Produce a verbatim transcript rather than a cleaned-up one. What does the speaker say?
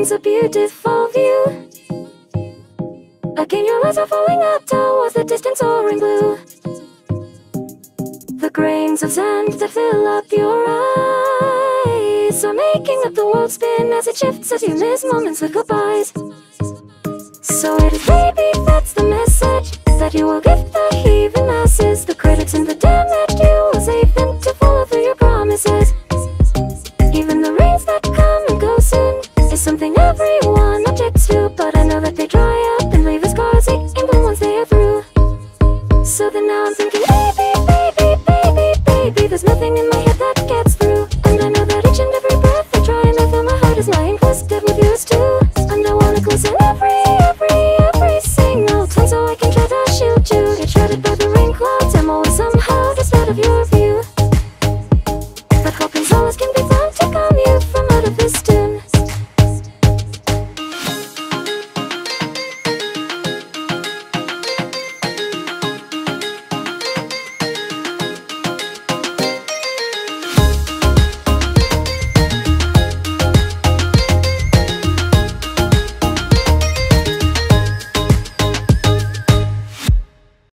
paints a beautiful view. Again your eyes are falling up towards the distant soaring blue. The grains of sand that fill up your eyes are making up the world spin as it shifts as you miss moments with goodbyes. So it is maybe that's the message that you will give the heaving.